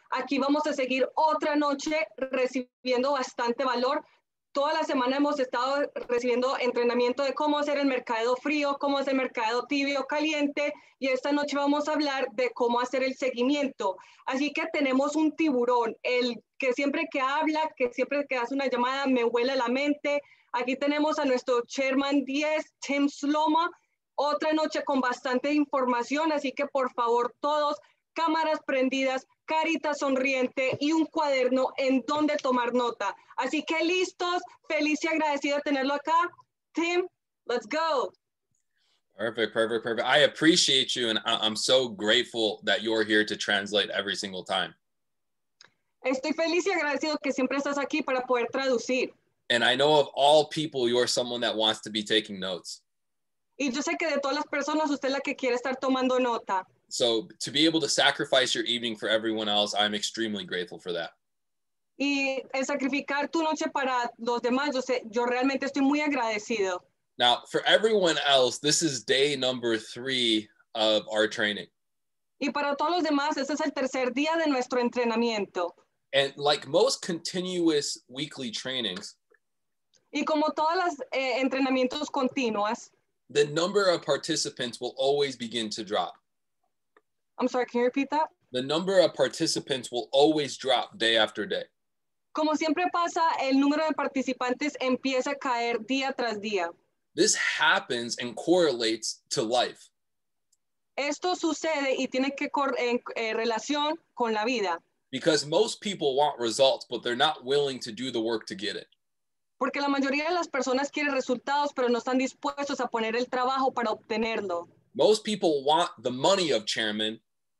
Aquí vamos a seguir otra noche recibiendo bastante valor. Toda la semana hemos estado recibiendo entrenamiento de cómo hacer el mercado frío, cómo hacer el mercado tibio, caliente, y esta noche vamos a hablar de cómo hacer el seguimiento. Así que tenemos un tiburón, el que siempre que habla, que siempre que hace una llamada me huele la mente. Aquí tenemos a nuestro Chairman 10, Tim Sloma, otra noche con bastante información, así que por favor todos, cámaras prendidas, carita sonriente y un cuaderno en donde tomar nota. Así que listos, feliz y agradecido de tenerlo acá. Tim, let's go. Perfect. I appreciate you, and I'm so grateful that you're here to translate every single time. Estoy feliz y agradecido que siempre estás aquí para poder traducir. And I know of all people, you're someone that wants to be taking notes. Y yo sé que de todas las personas, usted es la que quiere estar tomando nota. So to be able to sacrifice your evening for everyone else, I'm extremely grateful for that. Y el sacrificar tu noche para los demás, yo realmente estoy muy agradecido. Now, for everyone else, this is day number 3 of our training. Y para todos los demás, este es el tercer día de nuestro entrenamiento. And like most continuous weekly trainings, y como todas las entrenamientos continuas, the number of participants will always begin to drop. I'm sorry, can you repeat that? The number of participants will always drop day after day. Como siempre pasa, el número de participantes empieza a caer día tras día. This happens and correlates to life. Esto sucede y tiene que relación con la vida. Because most people want results, but they're not willing to do the work to get it. Porque la mayoría de las personas quieren resultados, pero no están dispuestos a poner el trabajo para obtenerlo. Most people want the money of chairman.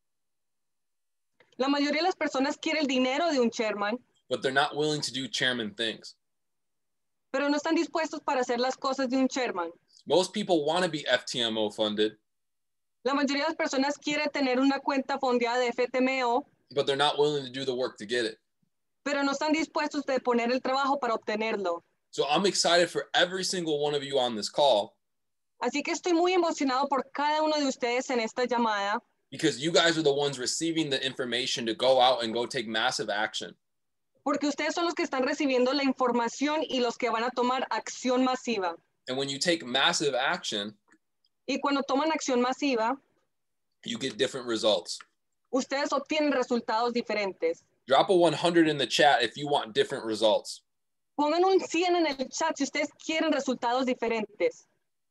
La mayoría de las personas quiere el dinero de un chairman, but they're not willing to do chairman things. Pero no están dispuestos para hacer las cosas de un chairman. Most people want to be FTMO funded. La mayoría de las personas quiere tener una cuenta fondeada de FTMO, but they're not willing to do the work to get it. Pero no están dispuestos a poner el trabajo para obtenerlo. So I'm excited for every single one of you on this call. Así que estoy muy emocionado por cada uno de ustedes en esta llamada. Because you guys are the ones receiving the information to go out and go take massive action. Porque ustedes son los que están recibiendo la información y los que van a tomar acción masiva. And when you take massive action, y cuando toman acción masiva, you get different results. Ustedes obtienen resultados diferentes. Drop a 100 in the chat if you want different results. Pongan un 100 en el chat si ustedes quieren resultados diferentes.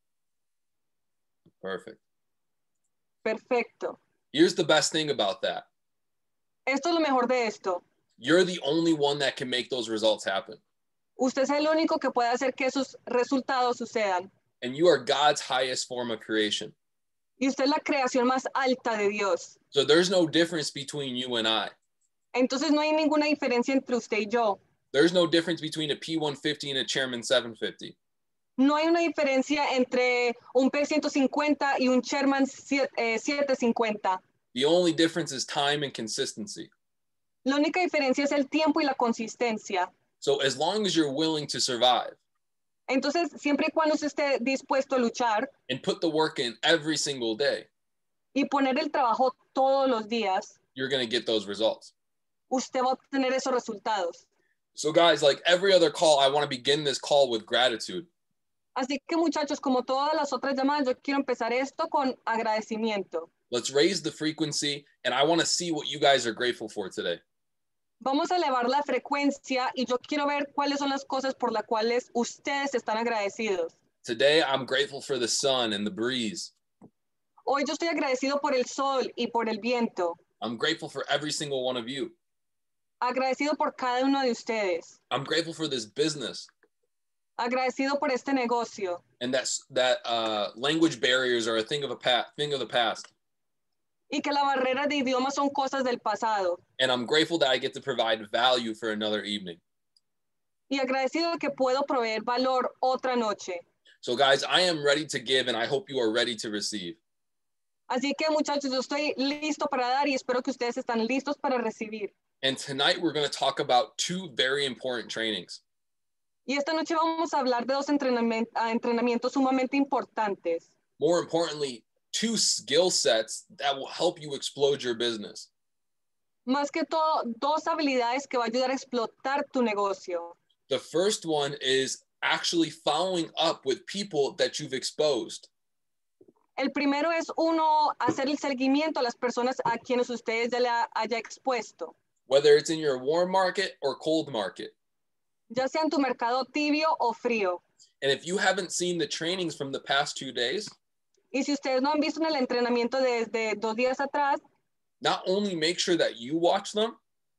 Perfect. Perfecto. Here's the best thing about that. Esto es lo mejor de esto. You're the only one that can make those results happen. Usted es el único que puede hacer que esos resultados sucedan. And you are God's highest form of creation. Y usted es la creación más alta de Dios. So there's no difference between you and I. Entonces no hay ninguna diferencia entre usted y yo. There's no difference between a P150 and a Chairman 750. No hay una diferencia entre un P150 y un Chairman 750. The only difference is time and consistency. La única diferencia es el tiempo y la consistencia. So as long as you're willing to survive. Entonces, siempre y cuando usted esté dispuesto a luchar. And put the work in every single day. Y poner el trabajo todos los días. You're going to get those results. Usted va a obtener esos resultados. So guys, like every other call, I want to begin this call with gratitude. Así que muchachos, como todas las otras llamadas, yo quiero empezar esto con agradecimiento. Let's raise the frequency, and I want to see what you guys are grateful for today. Vamos a elevar la frecuencia y yo quiero ver cuáles son las cosas por las cuales ustedes están agradecidos. Today, I'm grateful for the sun and the breeze. Hoy yo estoy agradecido por el sol y por el viento. I'm grateful for every single one of you. Agradecido por cada uno de ustedes. I'm grateful for this business. Agradecido por este negocio. And that language barriers are a thing of the past. Y que la barrera de idiomas son cosas del pasado. And I'm grateful that I get to provide value for another evening. Y agradecido que puedo proveer valor otra noche. So guys, I am ready to give, and I hope you are ready to receive. Así que muchachos, yo estoy listo para dar y espero que ustedes están listos para recibir. And tonight we're going to talk about 2 very important trainings. Y esta noche vamos a hablar de 2 entrenamientos sumamente importantes. More importantly, 2 skill sets that will help you explode your business. Más que todo, dos habilidades que va a ayudar a explotar tu negocio. The first one is actually following up with people that you've exposed. El primero es uno hacer el seguimiento a las personas a quienes ustedes ya le haya expuesto, Whether it's in your warm market or cold market. ya sea en tu mercado tibio o frío. And if you haven't seen the trainings from the past 2 days, Y si ustedes no han visto en el entrenamiento desde 2 días atrás, not only make sure that you watch them,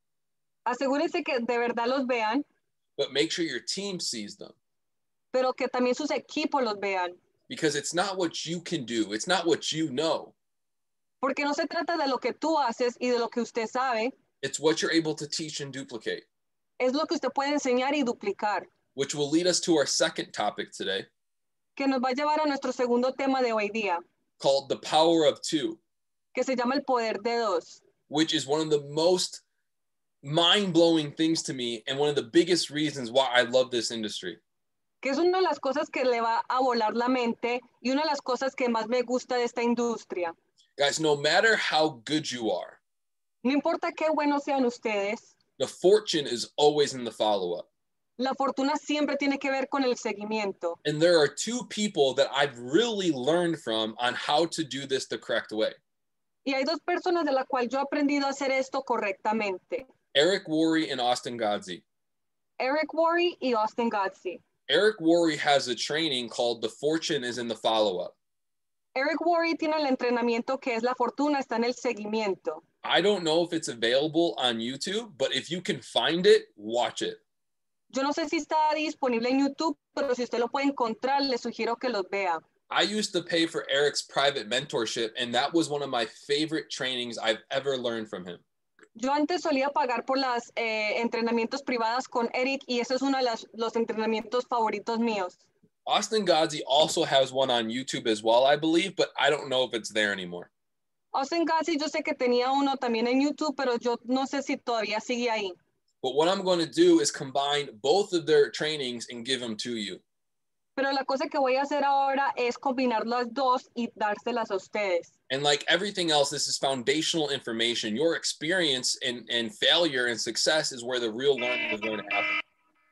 asegúrense que de verdad los vean, but make sure your team sees them. pero que también sus equipos los vean. Because it's not what you can do, it's not what you know. Porque no se trata de lo que tú haces y de lo que usted sabe, It's what you're able to teach and duplicate, es lo que usted puede enseñar y duplicar, which will lead us to our second topic today, que nos va a llevar a nuestro segundo tema de hoy día, called the power of two, que se llama el poder de dos, which is one of the most mind-blowing things to me and one of the biggest reasons why I love this industry. que es una de las cosas que le va a volar la mente y una de las cosas que más me gusta de esta industria. Guys, no matter how good you are, No importa qué buenos sean ustedes, the fortune is always in the follow-up. la fortuna siempre tiene que ver con el seguimiento. And there are two people that I've really learned from on how to do this the correct way. Y hay dos personas de las cuales yo he aprendido a hacer esto correctamente. Eric Worre and Austin Godsey. Eric Worre y Austin Godsey. Eric Worre has a training called The Fortune is in the Follow-Up. Eric Worre tiene el entrenamiento que es la fortuna está en el seguimiento. I don't know if it's available on YouTube, but if you can find it, watch it. Yo no sé si está disponible en YouTube, pero si usted lo puede encontrar, le sugiero que los vea. I used to pay for Eric's private mentorship, and that was one of my favorite trainings I've ever learned from him. Yo antes solía pagar por los entrenamientos privados con Eric y ese es uno de los entrenamientos favoritos míos. Austin Godsey also has one on YouTube as well, I believe, but I don't know if it's there anymore. Austin Godsey yo sé que tenía uno también en YouTube, pero yo no sé si todavía sigue ahí. But what I'm going to do is combine both of their trainings and give them to you. Pero la cosa que voy a hacer ahora es combinar las dos y dárselas a ustedes. And like everything else, this is foundational information. Your experience and failure and success is where the real learning is going to happen.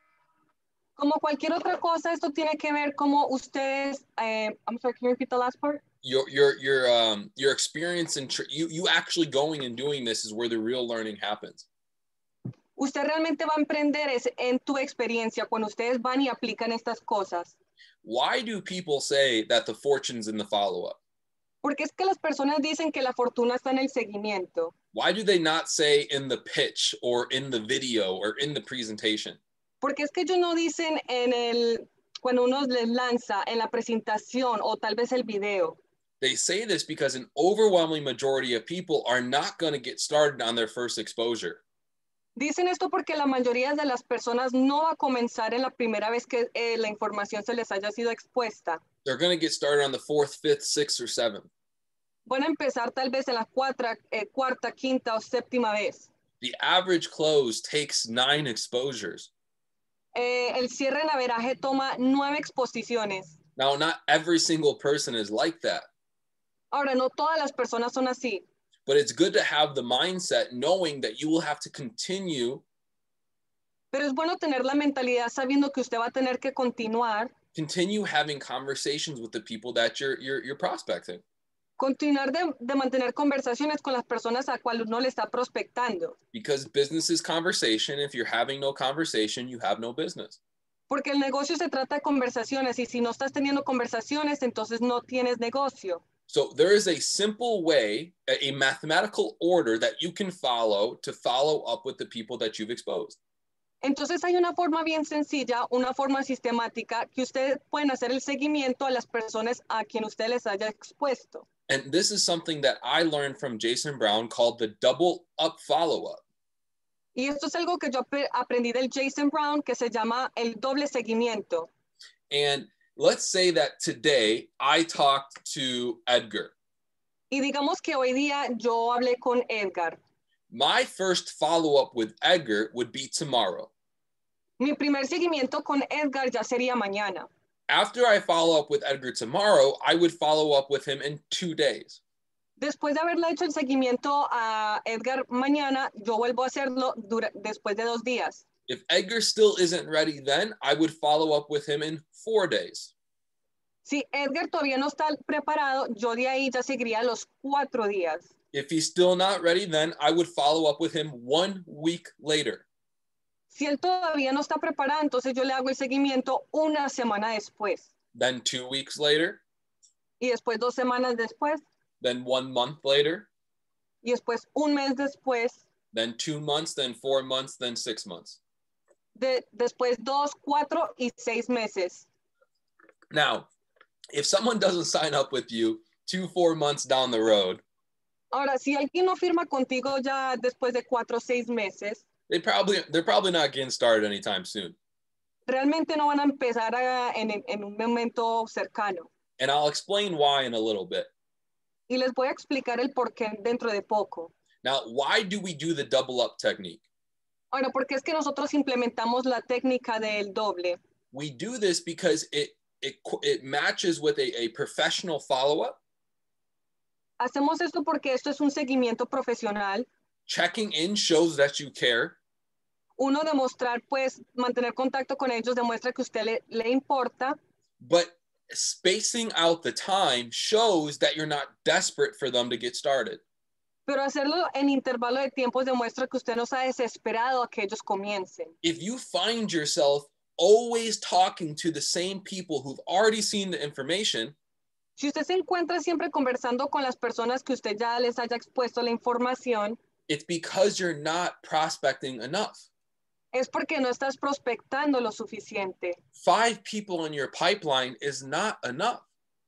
Como cualquier otra cosa, esto tiene que ver como ustedes, I'm sorry, can you repeat the last part? Your experience and you actually going and doing this is where the real learning happens. Usted realmente va a emprender en tu experiencia cuando ustedes van y aplican estas cosas. Why do people say that the fortune's in the follow-up? Porque es que las personas dicen que la fortuna está en el seguimiento. Why do they not say in the pitch or in the video or in the presentation? Porque es que ellos no dicen cuando uno les lanza en la presentación o tal vez el video. They say this because an overwhelming majority of people are not going to get started on their first exposure. Dicen esto porque la mayoría de las personas no va a comenzar en la primera vez que la información se les haya sido expuesta. They're going to get started on the fourth, fifth, sixth, or seventh. Van a empezar tal vez en la cuarta, quinta o séptima vez. The average close takes 9 exposures. El cierre en averaje toma 9 exposiciones. Now, not every single person is like that. Ahora, no todas las personas son así. But it's good to have the mindset knowing that you will have to continue. Pero es bueno tener la mentalidad sabiendo que usted va a tener que Continue having conversations with the people that you're prospecting. Continuar de mantener conversaciones con las personas a cuales uno le está prospectando. Because business is conversation. If you're having no conversation, you have no business. Porque el negocio se trata de conversaciones y si no estás teniendo conversaciones, entonces no tienes negocio. So there is a simple way, a mathematical order that you can follow to follow up with the people that you've exposed. Entonces hay una forma bien sencilla, una forma sistemática que ustedes pueden hacer el seguimiento a las personas a quien usted les haya expuesto. And this is something that I learned from Jason Brown called the double up follow-up. Y esto es algo que yo aprendí del Jason Brown que se llama el doble seguimiento. And let's say that today I talked to Edgar. Y digamos que hoy día yo hablé con Edgar. My first follow-up with Edgar would be tomorrow. Mi primer seguimiento con Edgar ya sería mañana. After I follow up with Edgar tomorrow, I would follow up with him in 2 days. Después de haberle hecho el seguimiento a Edgar mañana, yo vuelvo a hacerlo después de 2 días. If Edgar still isn't ready, then I would follow up with him in 4 days. Si Edgar todavía no está preparado, yo de ahí ya seguiría los 4 días. If he's still not ready, then I would follow up with him 1 week later. Si él todavía no está preparado, entonces yo le hago el seguimiento una semana después. Then 2 weeks later. Y después 2 semanas después. Then 1 month later. Y después un mes después. Then 2 months, then 4 months, then 6 months. Después 2, 4 y 6 meses. Now, if someone doesn't sign up with you 2-4 months down the road, ahora, si alguien no firma contigo ya después de 4 o 6 meses, they're probably not getting started anytime soon. Realmente no van a empezar en un momento cercano. And I'll explain why in a little bit. Y les voy a explicar el por qué dentro de poco. Now, why do we do the double up technique? Ahora, ¿por qué es que nosotros implementamos la técnica del doble? We do this because it matches with a professional follow-up. Hacemos esto porque esto es un seguimiento profesional. Checking in shows that you care. Uno demostrar, pues, mantener contacto con ellos demuestra que usted le importa. But spacing out the time shows that you're not desperate for them to get started. Pero hacerlo en intervalo de tiempos demuestra que usted no está desesperado a que ellos comiencen. If you find yourself always talking to the same people who've already seen the information, si usted se encuentra siempre conversando con las personas que usted ya les haya expuesto la información, it's because you're not prospecting enough. Es porque no estás prospectando lo suficiente. 5 people in your pipeline is not enough.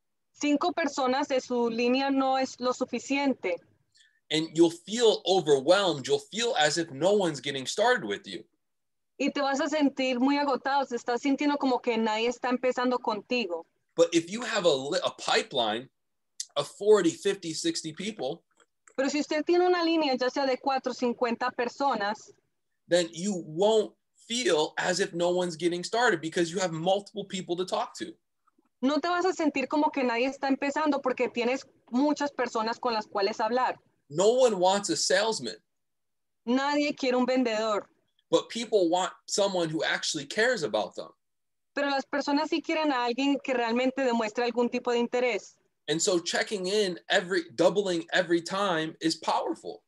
5 personas de su línea no es lo suficiente. And you'll feel overwhelmed. You'll feel as if no one's getting started with you. Y te vas a sentir muy agotado. Te estás sintiendo como que nadie está empezando contigo. But if you have a pipeline of 40, 50, 60 people, pero si usted tiene una línea ya sea de 4 o 50 personas, then you won't feel as if no one's getting started because you have multiple people to talk to. No te vas a sentir como que nadie está empezando porque tienes muchas personas con las cuales hablar. No one wants a salesman. Nadie quiere un vendedor. But people want someone who actually cares about them. Pero las personas sí quieren a alguien que realmente demuestre algún tipo de interés. And so checking in doubling every time is powerful.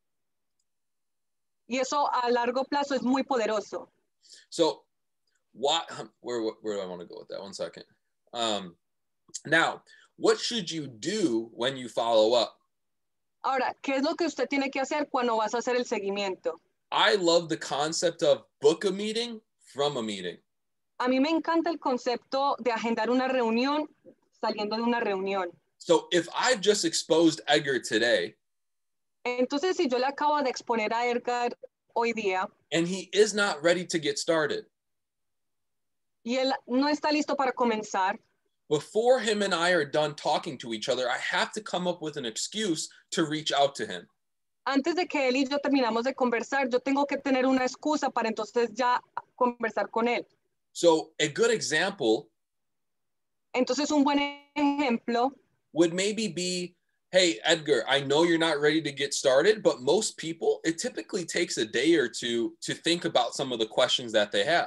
Y eso a largo plazo es muy poderoso. So where do I want to go with that? 1 second. Now, what should you do when you follow up? Ahora, ¿qué es lo que usted tiene que hacer cuando vas a hacer el seguimiento? I love the concept of book a meeting from a meeting. A mí me encanta el concepto de agendar una reunión saliendo de una reunión. So if I've just exposed Edgar today, entonces si yo le acabo de exponer a Edgar hoy día, and he is not ready to get started, y él no está listo para comenzar, before him and I are done talking to each other, I have to come up with an excuse to reach out to him. Antes de que él y yo terminamos de conversar, yo tengo que tener una excusa para entonces ya conversar con él. So a good example, entonces un buen ejemplo, would maybe be, hey, Edgar, I know you're not ready to get started, but most people, it typically takes a day or two to think about some of the questions that they have.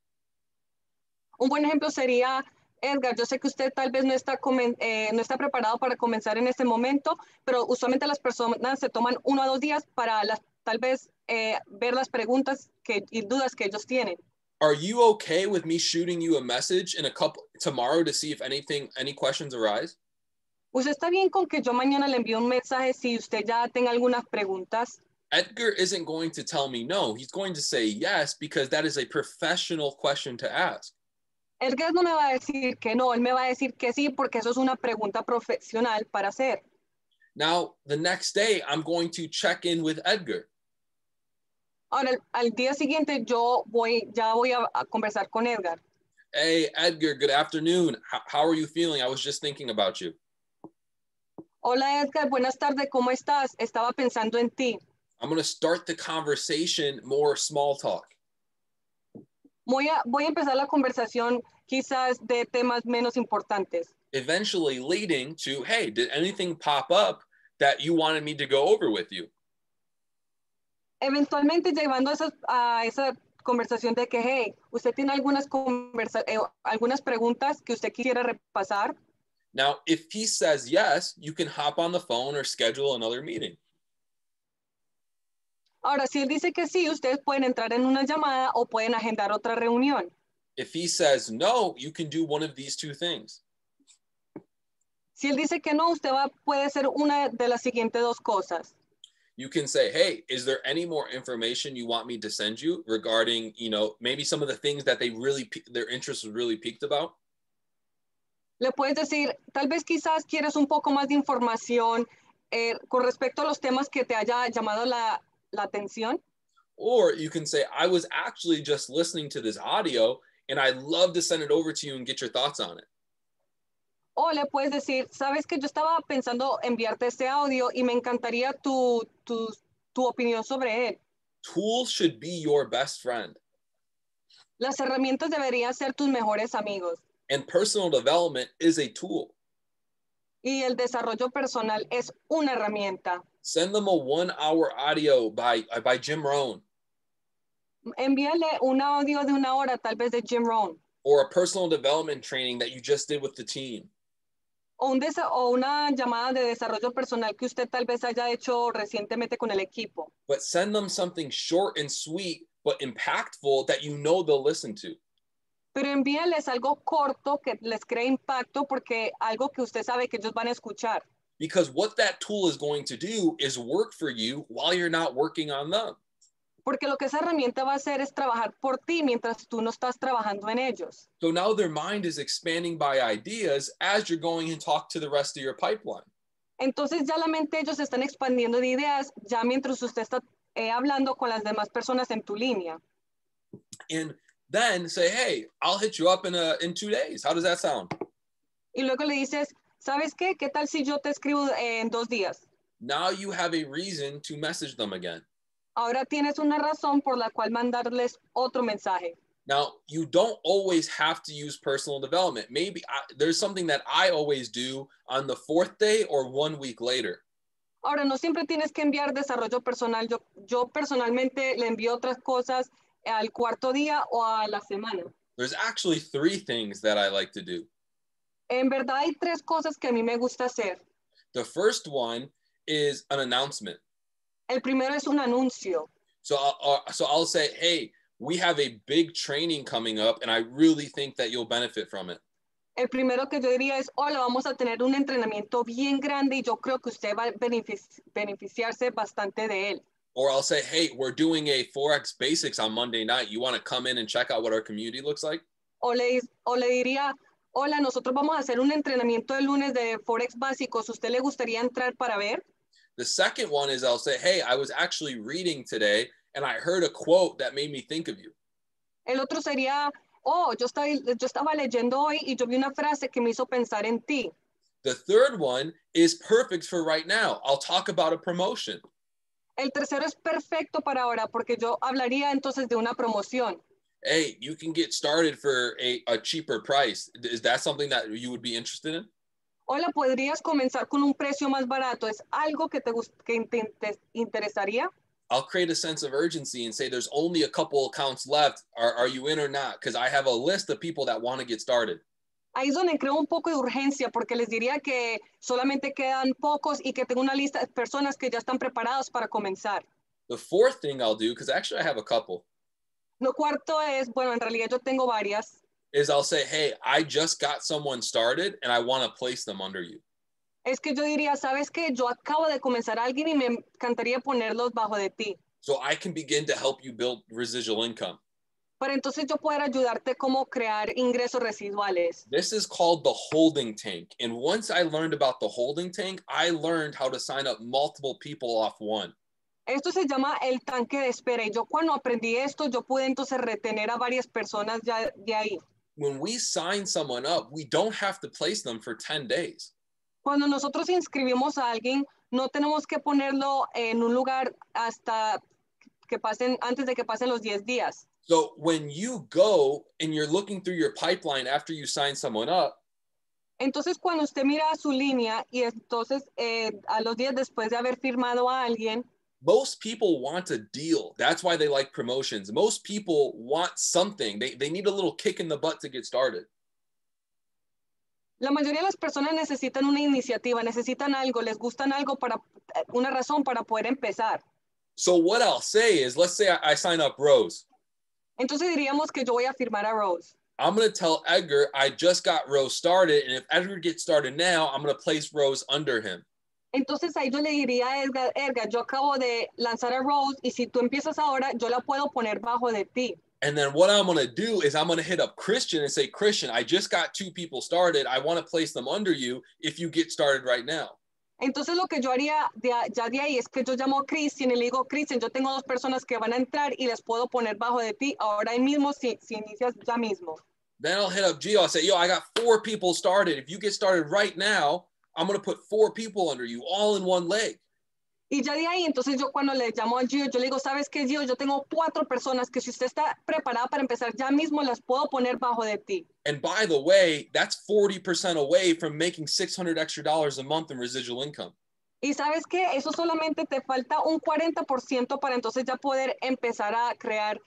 Un buen ejemplo sería, Edgar, yo sé que usted tal vez no está preparado para comenzar en este momento, pero usualmente las personas se toman 1 a 2 días para tal vez ver las preguntas y dudas que ellos tienen. Are you okay with me shooting you a message tomorrow to see if any questions arise? ¿Usted está bien con que yo mañana le envíe un mensaje si usted ya tenga algunas preguntas? Edgar isn't going to tell me no. He's going to say yes because that is a professional question to ask. Edgar no me va a decir que no, él me va a decir que sí porque eso es una pregunta profesional para hacer. Now, the next day, I'm going to check in with Edgar. Ahora, al día siguiente ya voy a conversar con Edgar. Hey, Edgar, good afternoon. How are you feeling? I was just thinking about you. Hola, Edgar, buenas tardes, ¿cómo estás? Estaba pensando en ti. I'm going to start the conversation more small talk. Voy a empezar la conversación quizás de temas menos importantes. Eventually leading to, hey, did anything pop up that you wanted me to go over with you. Eventualmente llevando a esa conversación de que, hey, usted tiene algunas preguntas que usted quisiera repasar. Now, if he says yes, you can hop on the phone or schedule another meeting. Ahora, si él dice que sí, ustedes pueden entrar en una llamada o pueden agendar otra reunión. If he says no, you can do one of these two things. Si él dice que no, puede hacer una de las siguientes dos cosas. You can say, hey, is there any more information you want me to send you regarding, maybe some of the things that their interest was really piqued about? Le puedes decir, tal vez quizás quieres un poco más de información con respecto a los temas que te haya llamado la atención. Or you can say, I was actually just listening to this audio and I'd love to send it over to you and get your thoughts on it. O le puedes decir, sabes que yo estaba pensando enviarte este audio y me encantaría tu opinión sobre él. Tools should be your best friend. Las herramientas deberían ser tus mejores amigos. And personal development is a tool. Y el desarrollo personal es una herramienta. Send them a 1-hour audio by Jim Rohn. Envíale un audio de 1 hora, tal vez de Jim Rohn. Or a personal development training that you just did with the team. O una llamada de desarrollo personal que usted tal vez haya hecho recientemente con el equipo. But send them something short and sweet, but impactful that they'll listen to. Pero envíales algo corto que les cree impacto porque algo que usted sabe que ellos van a escuchar. Because what that tool is going to do is work for you while you're not working on them. Porque lo que esa herramienta va a hacer es trabajar por ti mientras tú no estás trabajando en ellos. So now their mind is expanding by ideas as you're going and talk to the rest of your pipeline. Entonces ya la mente ellos están expandiendo de ideas ya mientras usted está hablando con las demás personas en tu línea. And then say, hey, I'll hit you up in 2 days. How does that sound? Y luego le dices, ¿sabes qué? ¿Qué tal si yo te escribo en 2 días? Now you have a reason to message them again. Ahora tienes una razón por la cual mandarles otro mensaje. Now, you don't always have to use personal development. Maybe there's something that I always do on the 4th day or 1 week later. Ahora, no siempre tienes que enviar desarrollo personal. Yo personalmente le envío otras cosas al 4º día o a la semana. There's actually 3 things that I like to do. En verdad hay 3 cosas que a mí me gusta hacer. The first one is an announcement. El primero es un anuncio. So I'll say, hey, we have a big training coming up and I really think that you'll benefit from it. El primero que yo diría es, hola, vamos a tener un entrenamiento bien grande y yo creo que usted va a beneficiarse bastante de él. Or I'll say, hey, we're doing a Forex Basics on Monday night. You want to come in and check out what our community looks like? O le diría, hola, nosotros vamos a hacer un entrenamiento el lunes de Forex Básicos. ¿Usted le gustaría entrar para ver? The second one is I'll say, hey, I was actually reading today and I heard a quote that made me think of you. El otro sería, oh, yo estaba leyendo hoy y yo vi una frase que me hizo pensar en ti. The third one is perfect for right now. I'll talk about a promotion. El tercero es perfecto para ahora porque yo hablaría entonces de una promoción. Hey, you can get started for a cheaper price. Is that something that you would be interested in? Hola, ¿podrías comenzar con un precio más barato? ¿Es algo que te interesaría? I'll create a sense of urgency and say there's only a couple accounts left. Are you in or not? Because I have a list of people that want to get started. Ahí es donde creo un poco de urgencia porque les diría que solamente quedan pocos y que tengo una lista de personas que ya están preparados para comenzar. The fourth thing I'll do, because actually I have a couple. Lo cuarto es, bueno, en realidad yo tengo varias. Is I'll say, hey, I just got someone started and I want to place them under you. Es que yo diría, ¿sabes qué? Yo acabo de comenzar a alguien y me encantaría ponerlos bajo de ti. So I can begin to help you build residual income. Para entonces yo poder ayudarte cómo crear ingresos residuales. This is called the holding tank. And once I learned about the holding tank, I learned how to sign up multiple people off one. Esto se llama el tanque de espera. Y yo cuando aprendí esto, yo pude entonces retener a varias personas ya de ahí. When we sign someone up, we don't have to place them for 10 days. Cuando nosotros inscribimos a alguien, no tenemos que ponerlo en un lugar hasta que antes de que pasen los 10 días. So when you go and you're looking through your pipeline after you sign someone up, Entonces, cuando usted mira su línea y entonces a los días después de haber firmado a alguien, most people want a deal. That's why they like promotions. Most people want something. They need a little kick in the butt to get started. la mayoría de las personas necesitan una iniciativa, necesitan algo, les gustan algo para una razón para poder empezar. So what I'll say is, let's say I sign up Rose. Entonces diríamos que yo voy a firmar a Rose. I'm going to tell Edgar I just got Rose started, and if Edgar gets started now, I'm going to place Rose under him. Entonces ahí yo le diría a Edgar, yo acabo de lanzar a Rose y si tú empiezas ahora, yo la puedo poner bajo de ti. And then what I'm going to do is I'm going to hit up Christian and say, Christian, I just got 2 people started. I want to place them under you if you get started right now. Entonces lo que yo haría ya de ahí es que yo llamo a Christian y le digo, Christian, yo tengo 2 personas que van a entrar y les puedo poner bajo de ti ahora mismo si inicias ya mismo. Then I'll hit up Gio. I'll say, yo, I got 4 people started. If you get started right now, I'm going to put 4 people under you all in one leg. Y ya de ahí, entonces yo cuando le llamo a Gio, yo le digo, ¿sabes qué, Gio? Yo tengo 4 personas que si usted está preparada para empezar ya mismo, las puedo poner bajo de ti. And by the way, that's 40% away from making $600 extra a month in residual income. Y ¿sabes qué? Eso solamente te falta un 40% para entonces ya poder empezar a crear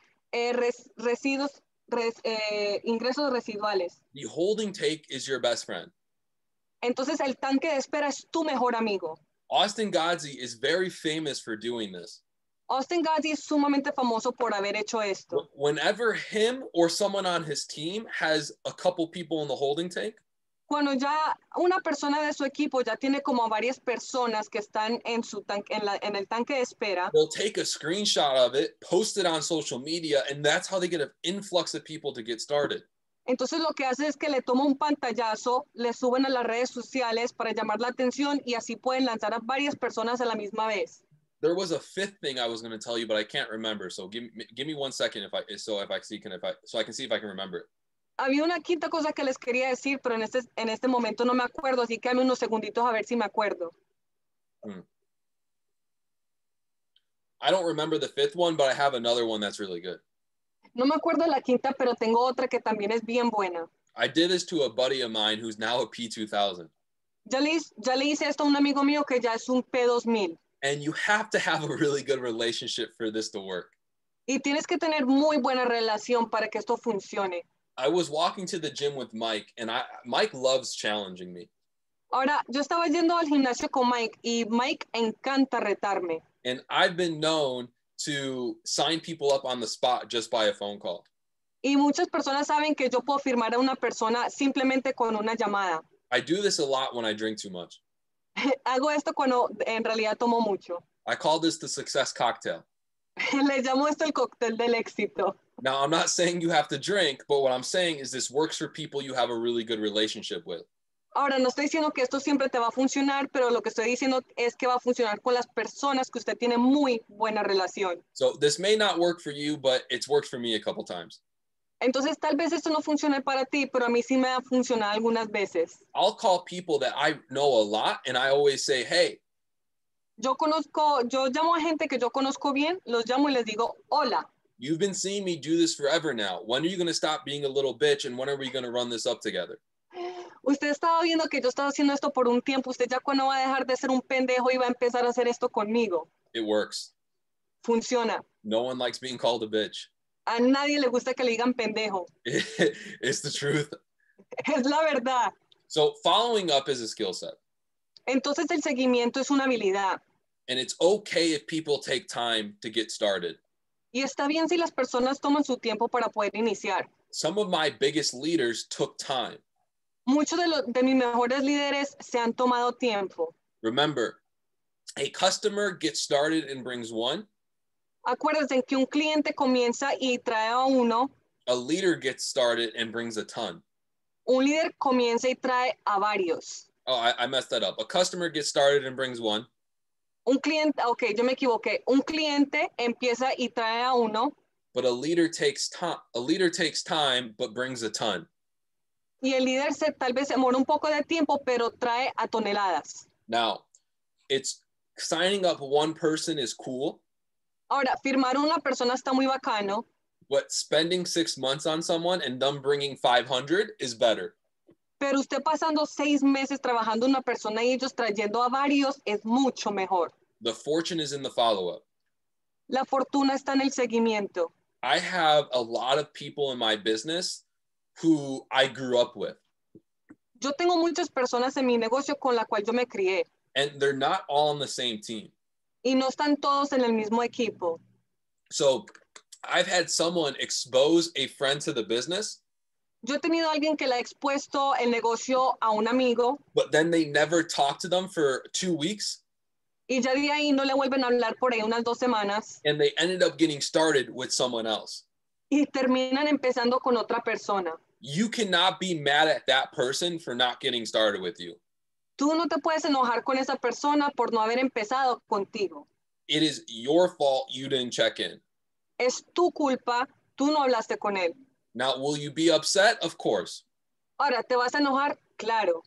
ingresos residuales. The holding take is your best friend. Entonces el tanque de espera es tu mejor amigo. Austin Godsey is very famous for doing this. Austin Godsey es sumamente famoso por haber hecho esto. Whenever him or someone on his team has a couple people in the holding tank, cuando ya una persona de su equipo ya tiene como varias personas que están en el tanque de espera, they'll take a screenshot of it, post it on social media, and that's how they get an influx of people to get started. Entonces lo que hace es que le toma un pantallazo, le suben a las redes sociales para llamar la atención y así pueden lanzar a varias personas a la misma vez. There was a 5th thing I was going to tell you, but I can't remember. So give me 1 second so I can see if I can remember it. Había una quinta cosa que les quería decir, pero en este momento no me acuerdo, así que dame unos segunditos a ver si me acuerdo. I don't remember the 5th one, but I have another one that's really good. No me acuerdo la quinta, pero tengo otra que también es bien buena. I did this to a buddy of mine who's now a P2000. Ya le hice esto a un amigo mío que ya es un P2000. And you have to have a really good relationship for this to work. Y tienes que tener muy buena relación para que esto funcione. I was walking to the gym with Mike, and Mike loves challenging me. Ahora, yo estaba yendo al gimnasio con Mike y Mike encanta retarme. And I've been known to sign people up on the spot just by a phone call. Y muchas personas saben que yo puedo firmar a una persona simplemente con una llamada. I do this a lot when I drink too much. Hago esto cuando en realidad tomo mucho. I call this the success cocktail. Le llamo esto el cóctel del éxito. Now, I'm not saying you have to drink, but what I'm saying is this works for people you have a really good relationship with. Ahora, no estoy diciendo que esto siempre te va a funcionar, pero lo que estoy diciendo es que va a funcionar con las personas que usted tiene muy buena relación. So this may not work for you, but it's worked for me a couple times. Entonces, tal vez esto no funcione para ti, pero a mí sí me ha funcionado algunas veces. I'll call people that I know a lot, and I always say, hey. Yo llamo a gente que yo conozco bien, los llamo y les digo, hola. You've been seeing me do this forever now. When are you going to stop being a little bitch, and when are we going to run this up together? Usted estaba viendo que yo estaba haciendo esto por un tiempo. Usted ya cuando va a dejar de ser un pendejo y va a empezar a hacer esto conmigo. It works. Funciona. No one likes being called a bitch. A nadie le gusta que le digan pendejo. It's the truth. Es la verdad. So following up is a skill set. Entonces el seguimiento es una habilidad. And it's okay if people take time to get started. Y está bien si las personas toman su tiempo para poder iniciar. Some of my biggest leaders took time. Muchos de mis mejores líderes se han tomado tiempo. Remember, a customer gets started and brings one. Acuérdense que un cliente comienza y trae a uno. A leader gets started and brings a ton. Un líder comienza y trae a varios. Oh, I messed that up. A customer gets started and brings one. Un cliente, ok, yo me equivoqué. Un cliente empieza y trae a uno. But a leader takes time, but brings a ton. Y el líder tal vez se demora un poco de tiempo, pero trae a toneladas. Now, it's signing up one person is cool. Ahora, firmar a una persona está muy bacano. But spending 6 months on someone and them bringing 500 is better. Pero usted pasando 6 meses trabajando una persona y ellos trayendo a varios es mucho mejor. The fortune is in the follow-up. La fortuna está en el seguimiento. I have a lot of people in my business who I grew up with. Yo tengo muchas personas en mi negocio con la cual yo me crié And they're not all on the same team. y no están todos en el mismo equipo. So I've had someone expose a friend to the business, Yo he tenido a alguien que le ha expuesto el negocio a un amigo but then they never talk to them for 2 weeks. y ya de ahí no le vuelven a hablar por ahí unas 2 semanas And they ended up getting started with someone else. y terminan empezando con otra persona. You cannot be mad at that person for not getting started with you. Tú no te puedes enojar con esa persona por no haber empezado contigo. It is your fault you didn't check in. Es tu culpa, tú no hablaste con él. Now, will you be upset? Of course. Ahora, ¿te vas a enojar? Claro.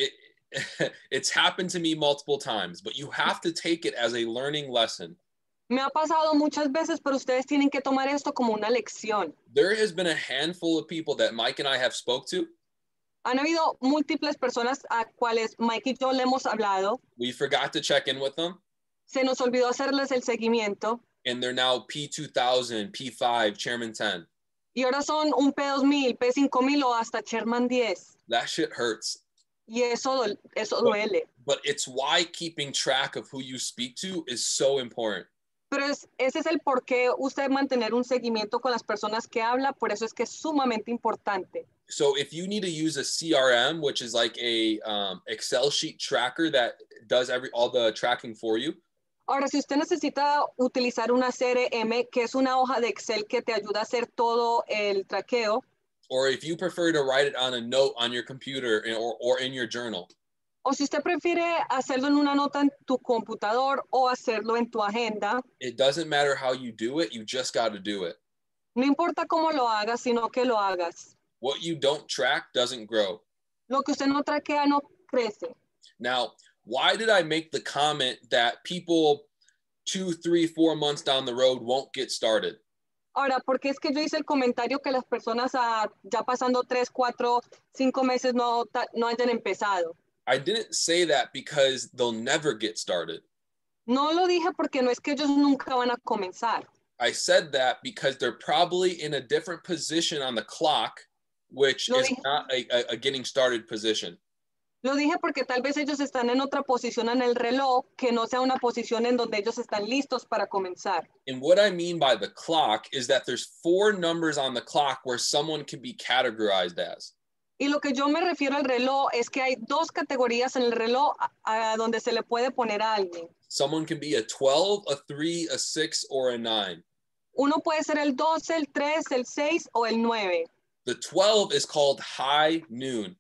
It's happened to me multiple times, but you have to take it as a learning lesson. Me ha pasado muchas veces, pero ustedes tienen que tomar esto como una lección. There has been a handful of people that Mike and I have spoke to. Han habido múltiples personas a cuales Mike y yo le hemos hablado. We forgot to check in with them, Se nos olvidó hacerles el seguimiento and they're now P2000, P5, Chairman 10. y ahora son un P2000, P5000 o hasta Chairman 10. That shit hurts. Y eso duele. But it's why keeping track of who you speak to is so important. Pero ese es el por qué usted mantener un seguimiento con las personas que habla, por eso es que es sumamente importante. So if you need to use a CRM, which is like a Excel sheet tracker that does all the tracking for you. Ahora, si usted necesita utilizar una CRM, que es una hoja de Excel que te ayuda a hacer todo el traqueo, Or if you prefer to write it on a note on your computer or in your journal. o si usted prefiere hacerlo en una nota en tu computador o hacerlo en tu agenda, It doesn't matter how you do it, you just got to do it. no importa cómo lo hagas, sino que lo hagas. What you don't track doesn't grow. Lo que usted no traquea no crece. Now, why did I make the comment that people 2, 3, 4 months down the road won't get started? Ahora, ¿por qué es que yo hice el comentario que las personas ya pasando 3, 4, 5 meses no hayan empezado? I didn't say that because they'll never get started. No lo dije porque no es que ellos nunca van a comenzar. I said that because they're probably in a different position on the clock, which is not a getting started position. Lo dije porque tal vez ellos están en otra posición en el reloj que no sea una posición en donde ellos están listos para comenzar. And what I mean by the clock is that there's 4 numbers on the clock where someone can be categorized as. Y lo que yo me refiero al reloj es que hay 2 categorías en el reloj a donde se le puede poner a alguien. Someone can be a 12, a 3, a 6, or a 9. Uno puede ser el 12, el 3, el 6 o el 9. The 12 is called high noon.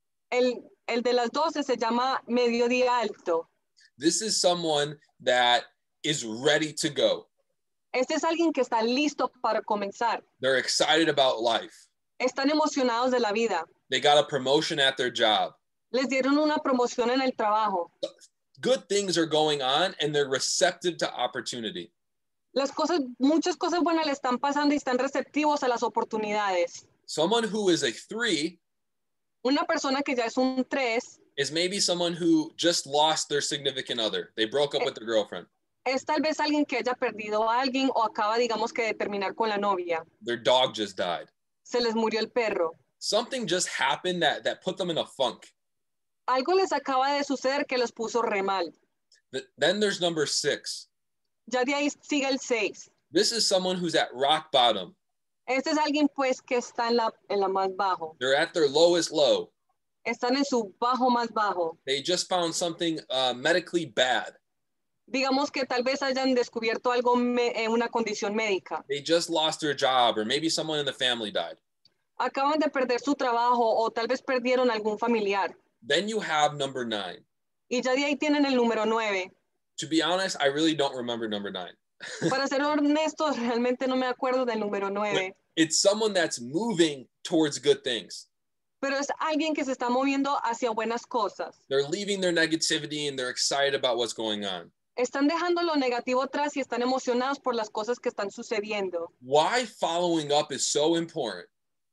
El de las 12 se llama mediodía alto. This is someone that is ready to go. Este es alguien que está listo para comenzar. They're excited about life. Están emocionados de la vida. They got a promotion at their job. Les dieron una promoción en el trabajo. Good things are going on and they're receptive to opportunity. Muchas cosas buenas le están pasando y están receptivos a las oportunidades. Someone who is a 3 Una persona que ya es un 3 is maybe someone who just lost their significant other. They broke up with their girlfriend. es tal vez alguien que haya perdido a alguien o acaba, digamos, que de terminar con la novia. Their dog just died. Se les murió el perro. Something just happened that put them in a funk. Algo les acaba de suceder que los puso re mal. Then there's number 6. Ya de ahí sigue el 6. This is someone who's at rock bottom. Este es alguien pues que está en la más bajo. They're at their lowest low. Están en su bajo más bajo. They just found something medically bad. Digamos que tal vez hayan descubierto algo en una condición médica. They just lost their job, or maybe someone in the family died. Acaban de perder su trabajo o tal vez perdieron algún familiar. Then you have number 9. Y ya de ahí tienen el número 9. To be honest, I really don't remember number 9. Para ser honestos, realmente no me acuerdo del número 9. It's someone that's moving towards good things. Pero es alguien que se está moviendo hacia buenas cosas. They're leaving their negativity and they're excited about what's going on. Están dejando lo negativo atrás y están emocionados por las cosas que están sucediendo. Why following up is so important?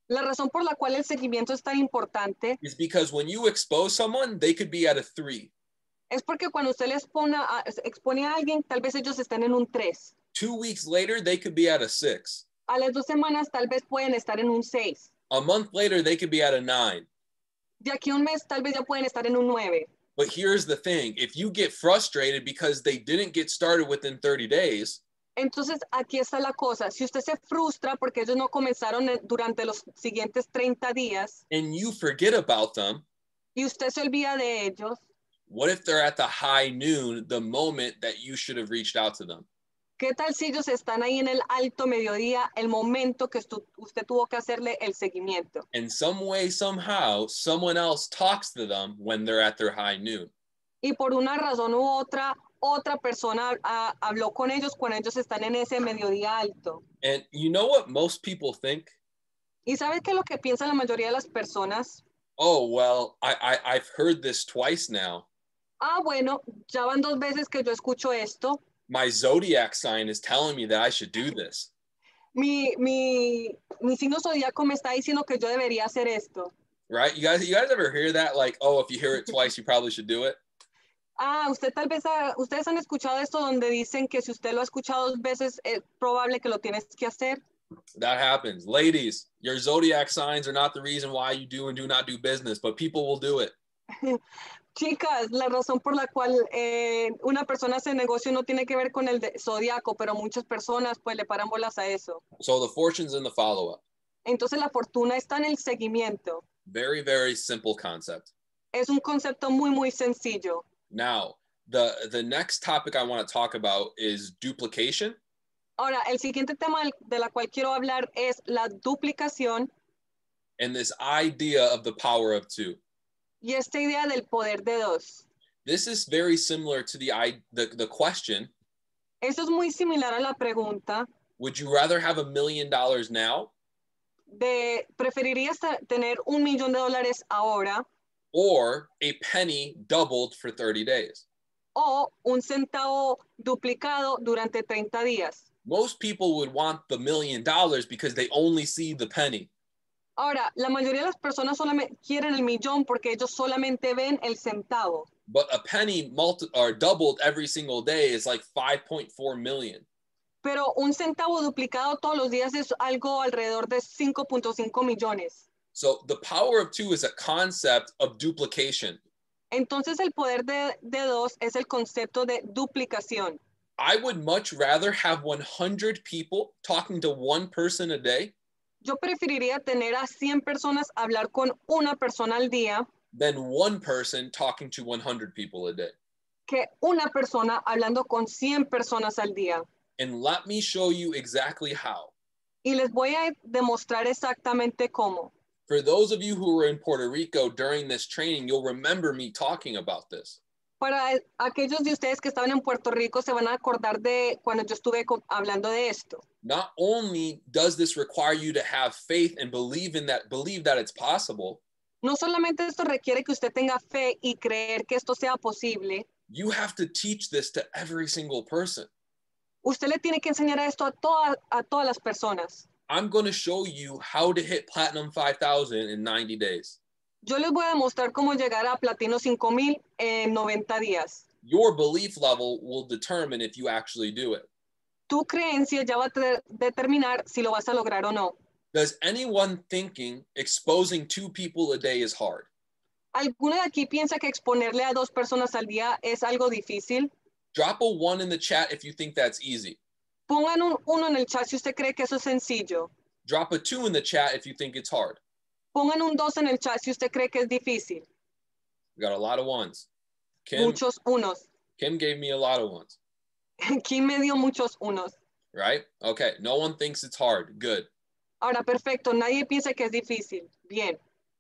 La razón por la cual el seguimiento es tan importante is because when you expose someone, they could be at a 3. es porque cuando usted expone a alguien, tal vez ellos estén en un 3. 2 weeks later, they could be at a 6. A las 2 semanas tal vez pueden estar en un 6. A month later, they could be at a 9. De aquí a un mes tal vez ya pueden estar en un 9. But here's the thing. If you get frustrated because they didn't get started within 30 days, Entonces, aquí está la cosa. Si usted se frustra porque ellos no comenzaron durante los siguientes 30 días and you forget about them, y usted se olvida de ellos, what if they're at the high noon, the moment that you should have reached out to them? ¿qué tal si ellos están ahí en el alto mediodía, el momento que usted tuvo que hacerle el seguimiento? In some way, somehow, someone else talks to them when they're at their high noon. Y por una razón u otra persona habló con ellos cuando ellos están en ese mediodía alto. And you know what most people think? ¿Y sabe qué es lo que piensa la mayoría de las personas? Oh, well, I've heard this twice now. Ah, bueno, ya van 2 veces que yo escucho esto. My zodiac sign is telling me that I should do this. Mi signo zodíaco me está diciendo que yo debería hacer esto. Right? You guys ever hear that? Like, oh, if you hear it twice, you probably should do it. Ah, ustedes han escuchado esto donde dicen que si usted lo ha escuchado 2 veces es probable que lo tienes que hacer. That happens. Ladies, your zodiac signs are not the reason why you do and do not do business, but people will do it. Chicas, la razón por la cual una persona hace negocio no tiene que ver con el zodiaco, pero muchas personas pues le paran bolas a eso. So the fortune's in the follow-up. Entonces la fortuna está en el seguimiento. Very, very simple concept. Es un concepto muy, muy sencillo. Now, the next topic I want to talk about is duplication. Ahora, el siguiente tema de la cual quiero hablar es la duplicación and this idea of the power of 2. y esta idea del poder de 2. This is very similar to the question. Eso es muy similar a la pregunta Would you rather have $1 million now? ¿Preferirías tener $1,000,000 ahora? Or a penny doubled for 30 days? O un centavo duplicado durante 30 días. Most people would want the $1 million because they only see the penny. Ahora, la mayoría de las personas solamente quieren el millón porque ellos solamente ven el centavo. But a penny doubled every single day is like 5.4 million. Pero un centavo duplicado todos los días es algo alrededor de 5.5 millones. So the power of 2 is a concept of duplication. Entonces el poder de 2 es el concepto de duplicación. I would much rather have 100 people talking to one person a day. Yo preferiría tener a 100 personas hablar con una persona al día than one person talking to 100 people a day. que una persona hablando con 100 personas al día. And let me show you exactly how. Y les voy a demostrar exactamente cómo. For those of you who were in Puerto Rico during this training, you'll remember me talking about this. Para aquellos de ustedes que estaban en Puerto Rico se van a acordar de cuando yo estuve hablando de esto. Not only does this require you to have faith and believe that it's possible. No solamente esto requiere que usted tenga fe y creer que esto sea posible. You have to teach this to every single person. Usted le tiene que enseñar esto a todas las personas. I'm going to show you how to hit Platinum 5000 in 90 days. Yo les voy a demostrar cómo llegar a Platino 5000 en 90 días. Your belief level will determine if you actually do it. Tu creencia ya va a determinar si lo vas a lograr o no. Does anyone thinking exposing 2 people a day is hard? ¿Alguno de aquí piensa que exponerle a 2 personas al día es algo difícil? Drop a 1 in the chat if you think that's easy. Pongan un 1 en el chat si usted cree que eso es sencillo. Drop a 2 in the chat if you think it's hard. Pongan un 2 en el chat si usted cree que es difícil. We got a lot of 1s. Muchos unos. Kim gave me a lot of 1s. Kim me dio muchos unos. Right? Okay. No one thinks it's hard. Good. Ahora, perfecto. Nadie piensa que es difícil. Bien.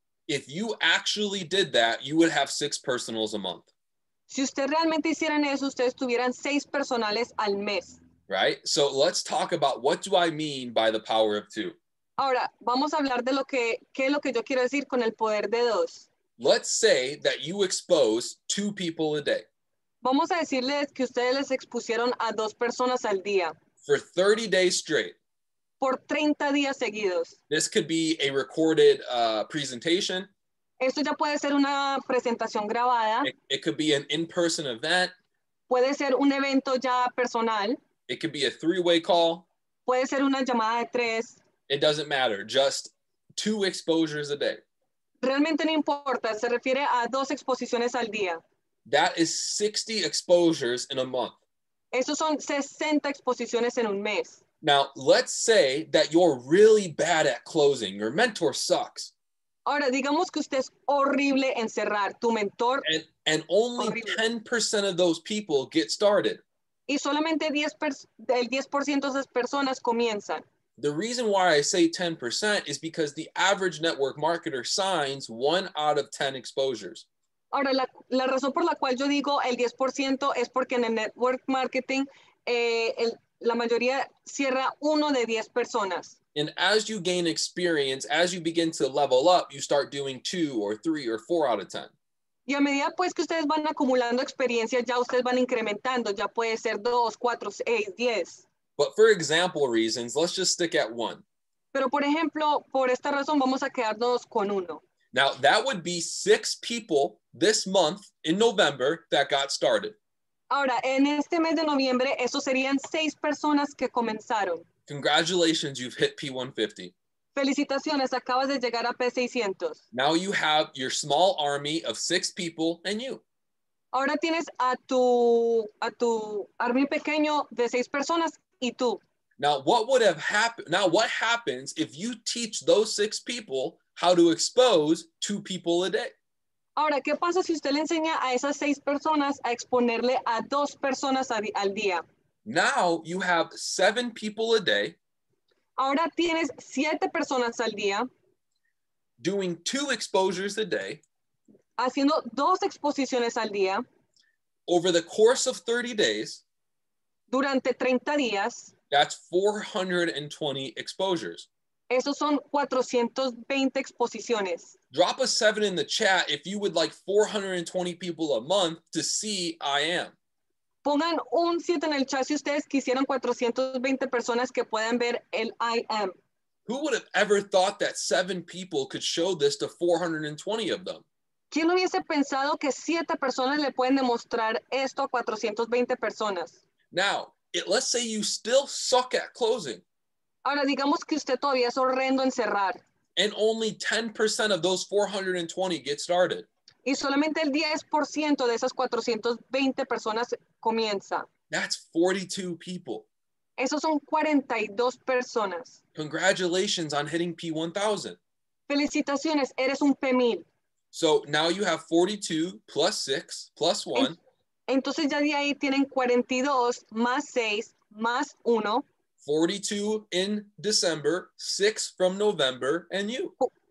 If you actually did that, you would have 6 personals a month. Si usted realmente hicieran eso, ustedes tuvieran 6 personales al mes. Right? So let's talk about what do I mean by the power of 2. Ahora, vamos a hablar de qué es lo que yo quiero decir con el poder de 2. Let's say that you expose 2 people a day. Vamos a decirles que ustedes les expusieron a 2 personas al día. For 30 days straight. por 30 días seguidos. This could be a recorded presentation. Esto ya puede ser una presentación grabada, It could be an in-person event. puede ser un evento ya personal, It could be a three-way call. puede ser una llamada de 3. It doesn't matter. Just 2 exposures a day. Realmente no importa, se refiere a 2 exposiciones al día. That is 60 exposures in a month. Esos son 60 exposiciones en un mes. Now, let's say that you're really bad at closing. Your mentor sucks. Ahora, digamos que usted es horrible en cerrar, tu mentor, And only Horrible. 10% of those people get started. y solamente el 10% de esas personas comienzan. The reason why I say 10% is because the average network marketer signs 1 out of 10 exposures. Ahora, la razón por la cual yo digo el 10% es porque en el network marketing la mayoría cierra 1 de 10 personas. And as you gain experience, as you begin to level up, you start doing 2 or 3 or 4 out of 10. Y a medida pues que ustedes van acumulando experiencia, ya ustedes van incrementando, ya puede ser 2, 4, 6, 10. But for example reasons, let's just stick at 1. Pero por ejemplo, por esta razón vamos a quedarnos con 1. Now, that would be 6 people this month in November that got started. Ahora, en este mes de noviembre, esos serían 6 personas que comenzaron. Congratulations, you've hit P150. Felicitaciones, acabas de llegar a P600. Now you have your small army of 6 people and you. Ahora tienes a tu army pequeño de 6 personas y tú. Now, what would have happened? Now, what happens if you teach those 6 people how to expose 2 people a day? Ahora, ¿qué pasa si usted le enseña a esas 6 personas a exponerle a 2 personas al día? Now you have 7 people a day Ahora tienes 7 personas al día doing 2 exposures a day haciendo 2 exposiciones al día over the course of 30 days. durante 30 días. That's 420 exposures. Esos son 420 exposiciones. Drop a 7 in the chat if you would like 420 people a month to see I am. Pongan un 7 en el chat si ustedes quisieran 420 personas que puedan ver el I am. Who would have ever thought that 7 people could show this to 420 of them? ¿Quién hubiese pensado que 7 personas le pueden demostrar esto a 420 personas? Now, let's say you still suck at closing. Ahora, digamos que usted todavía es horrendo en cerrar And only 10% of those 420 get started. y solamente el 10% de esas 420 personas comienza. That's 42 people. Esos son 42 personas. Congratulations on hitting P1000. Felicitaciones, eres un P1000. So now you have 42 plus 6 plus 1. Entonces ya de ahí tienen 42 más 6 más 1. 42 in December, 6 from November, and you.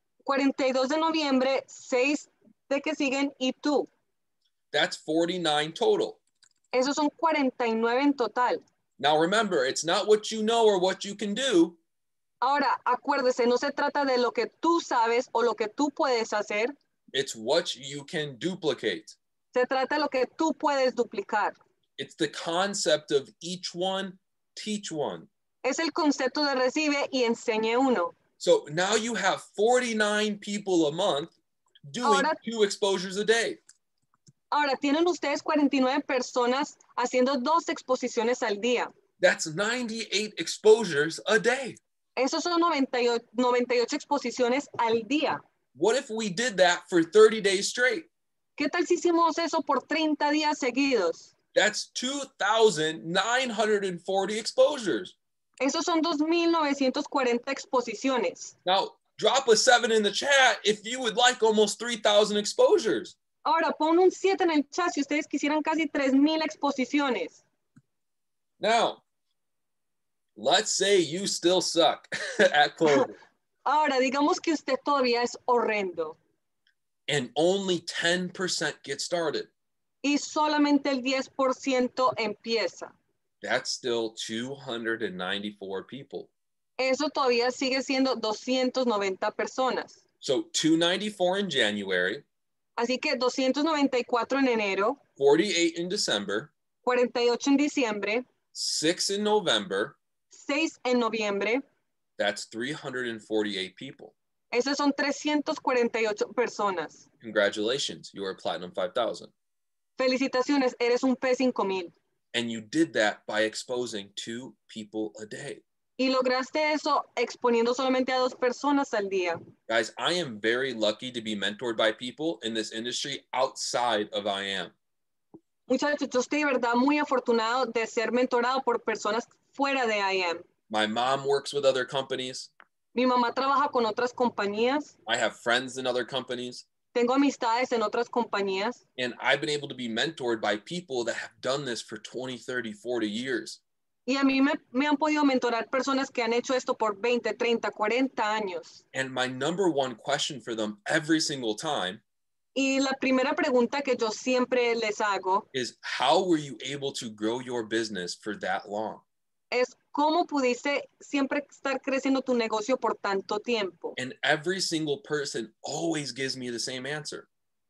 42 de noviembre, 6 de que siguen y tú. That's 49 total. Esos son 49 en total. Now remember, it's not what you know or what you can do. Ahora, acuérdese, no se trata de lo que tú sabes o lo que tú puedes hacer. It's what you can duplicate. Se trata de lo que tú puedes duplicar. It's the concept of each one, teach one. Es el concepto de recibe y enseñe uno. So now you have 49 people a month doing Ahora, 2 exposures a day. Ahora, tienen ustedes 49 personas haciendo 2 exposiciones al día. That's 98 exposures a day. Esos son 98 exposiciones al día. What if we did that for 30 days straight? ¿Qué tal si hicimos eso por 30 días seguidos? That's 2,940 exposures. Esos son 2,940 exposiciones. Now, drop a 7 in the chat if you would like almost 3,000 exposures. Ahora, pon un 7 en el chat si ustedes quisieran casi 3,000 exposiciones. Now, let's say you still suck at closing. Ahora, digamos que usted todavía es horrendo. And only 10% get started. Y solamente el 10% empieza. That's still 294 people. Eso todavía sigue siendo 290 personas. So 294 in January, Así que 294 en enero, 48 in December, 48 en diciembre, 6 in November, 6 en noviembre, That's 348 people. Esas son 348 personas. Congratulations, you are Platinum 5000. Felicitaciones, eres un P5000. And you did that by exposing 2 people a day. Y lograste eso exponiendo solamente a 2 personas al día. Guys, I am very lucky to be mentored by people in this industry outside of IAM. Muchachos, yo estoy de verdad muy afortunado de ser mentorado por personas fuera de IAM. My mom works with other companies. Mi mamá trabaja con otras compañías. I have friends in other companies. Tengo amistades en otras compañías. And I've been able to be mentored by people that have done this for 20, 30, 40 years. Y a mí me han podido mentorar personas que han hecho esto por 20, 30, 40 años. And my number one question for them every single time Y la primera pregunta que yo siempre les hago is, how were you able to grow your business for that long? es cómo pudiste siempre estar creciendo tu negocio por tanto tiempo. And every single person always gives me the same answer.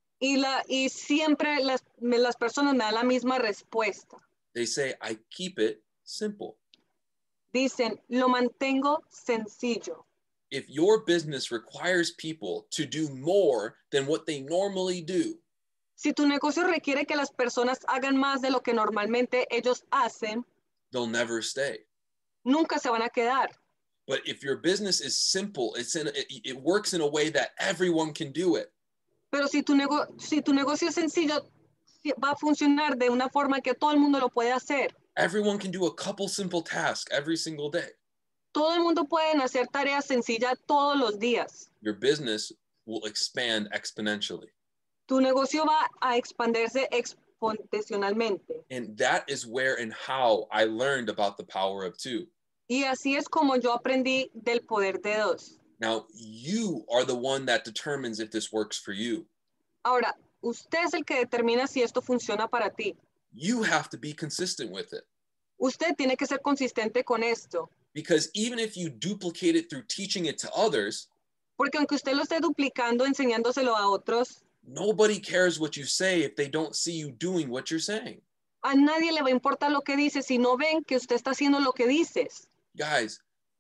Y siempre las personas me dan la misma respuesta. They say, I keep it simple. Dicen, lo mantengo sencillo. If your business requires people to do more than what they normally do, Si tu negocio requiere que las personas hagan más de lo que normalmente ellos hacen, they'll never stay. nunca se van a quedar. But if your business is simple, it works in a way that everyone can do it. Pero si tu negocio es sencillo, va a funcionar de una forma que todo el mundo lo puede hacer. Everyone can do a couple simple tasks every single day. Todo el mundo puede hacer tareas sencillas todos los días. Your business will expand exponentially. Tu negocio va a expandirse exponencialmente. And that is where and how I learned about the power of 2. Y así es como yo aprendí del poder de 2. Now, you are the one that determines if this works for you. Ahora, usted es el que determina si esto funciona para ti. You have to be consistent with it. Usted tiene que ser consistente con esto. Because even if you duplicate it through teaching it to others, Porque aunque usted lo esté duplicando, enseñándoselo a otros, nobody cares what you say if they don't see you doing what you're saying. a nadie le va a importar lo que dices si no ven que usted está haciendo lo que dices. Guys,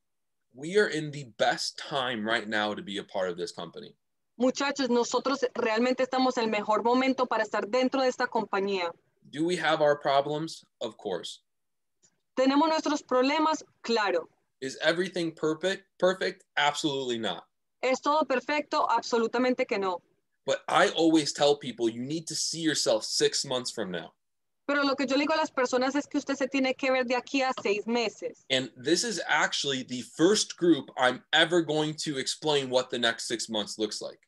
we are in the best time right now to be a part of this company. Muchachos, nosotros realmente estamos en el mejor momento para estar dentro de esta compañía. Do we have our problems? Of course. ¿Tenemos nuestros problemas? Claro. Is everything perfect? Perfect? Absolutely not. ¿Es todo perfecto? Absolutamente que no. But I always tell people you need to see yourself 6 months from now. Pero lo que yo le digo a las personas es que usted se tiene que ver de aquí a 6 meses. And this is actually the first group I'm ever going to explain what the next 6 months looks like.